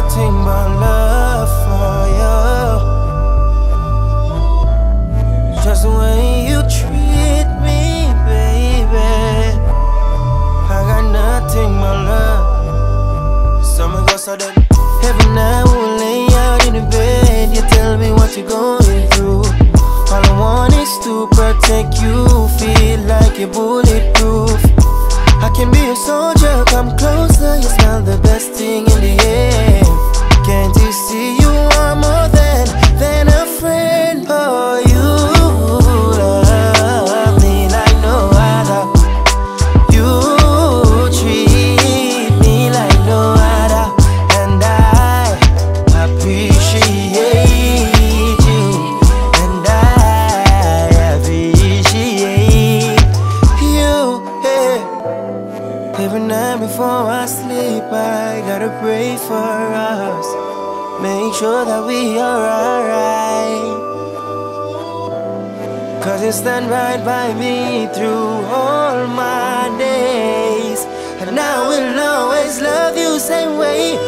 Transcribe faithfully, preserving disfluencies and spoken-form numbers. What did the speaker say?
nothing but love for you. Just the way you treat me, baby. I got nothing but love. Summer goes so that every night we'll lay out in the bed. You tell me what you're going through. All I want is to protect you, feel like you're bulletproof. I can be a soldier, come closer. You smell the best thing in the air. Can't you see you are more than, than a friend? Oh, you love me like no other. You treat me like no other. And I appreciate you. And I appreciate you, yeah. Every night before I sleep, I gotta pray for us. Make sure that we are alright. Cause you stand right by me through all my days. And I will always love you same way.